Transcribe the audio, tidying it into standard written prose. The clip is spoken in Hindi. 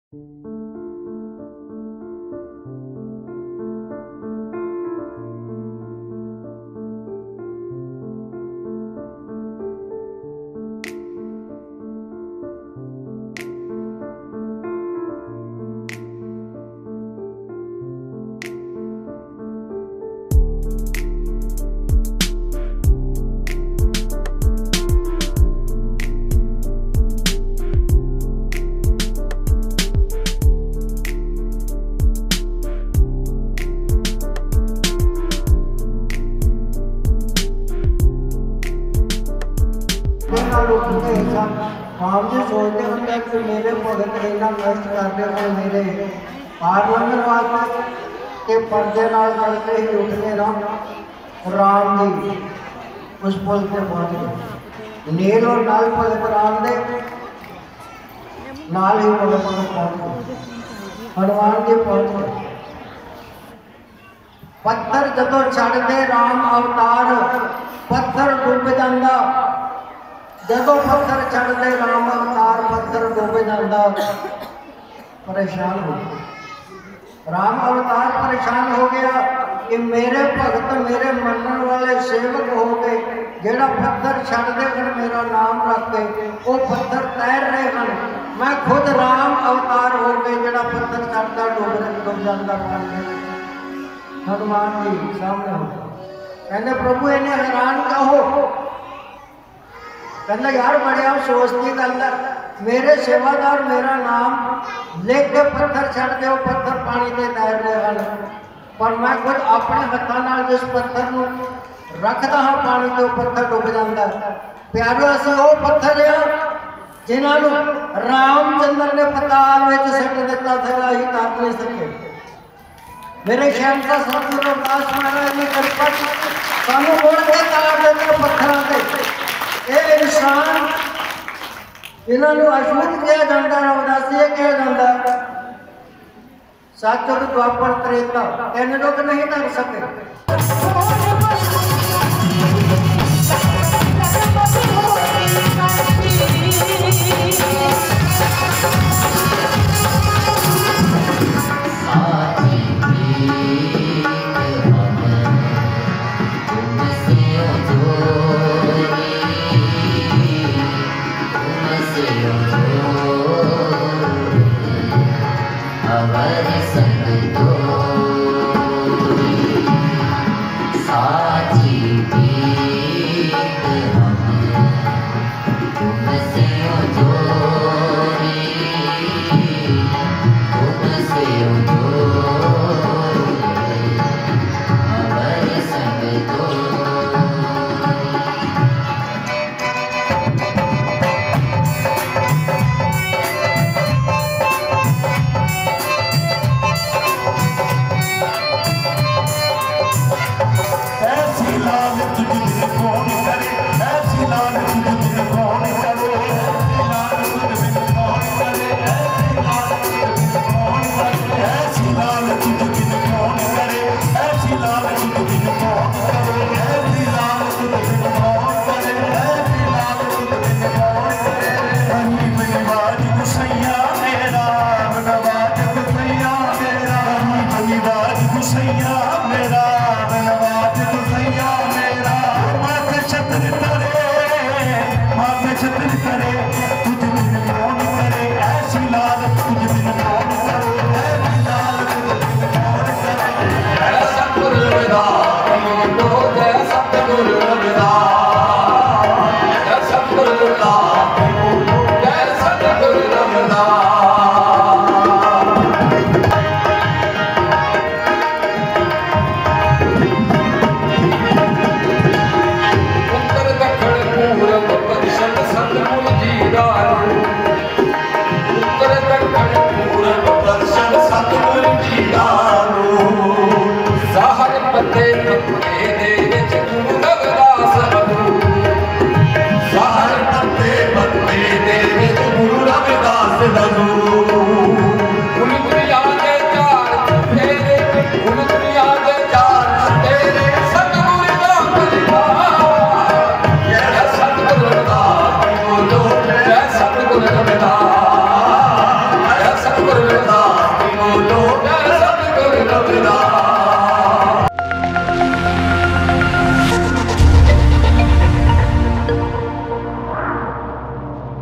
हम जो सोचते होंगे कि मेरे भगत इन्ना कष्ट करते हो मेरे पार्लियामेंट वाले के पर्दे नाल करते ही उठने ना राम जी उस पुल पे पहुंच गए। नील और नाल भगत राम दे नाल ही भगत पहुंच गए। हनुमान जी पहुंच गए। पत्थर जदों छड़ते राम अवतार पत्थर डुब जाता। जदों पत्थर छड़ते राम अवतार पत्थर डुब जाता। परेशान हो गया राम अवतार, परेशान हो गया कि मेरे भगत मेरे मनन वाले सेवक हो गए जेड़ा पत्थर छड़ते हैं मेरा नाम रख के वो पत्थर तैर रहे हैं। मैं खुद राम अवतार हो गए जेड़ा पत्थर छड़ता डुब जाता पानी। हनुमान जी सामने हो कहते प्रभु इन्हें हैरान कहो। कहते यार बड़े अफसोस की गल है, मेरे सेवादार मेरा नाम लिख के पत्थर छड़ दो, पत्थर पानी से तैर रहे हैं, पर मैं खुद अपने हाथों नाल जिस पत्थर को रखता हाँ पानी के पत्थर डुब जाता। प्यारो असीं वो पत्थर आ जिन्होंने रामचंद्र ने पताल में सट दिता था, असीं तर नहीं सके। मेरे शहर का सतगुरु रविदास महाराज ने कृपा सानू बोल के तार देते पत्थरों से। ये इंसान इन्होंने अशुद्ध किया जाता, रविदासी किया जाता। सतयुग द्वापर त्रेता तीन लोग नहीं कर सके। Hare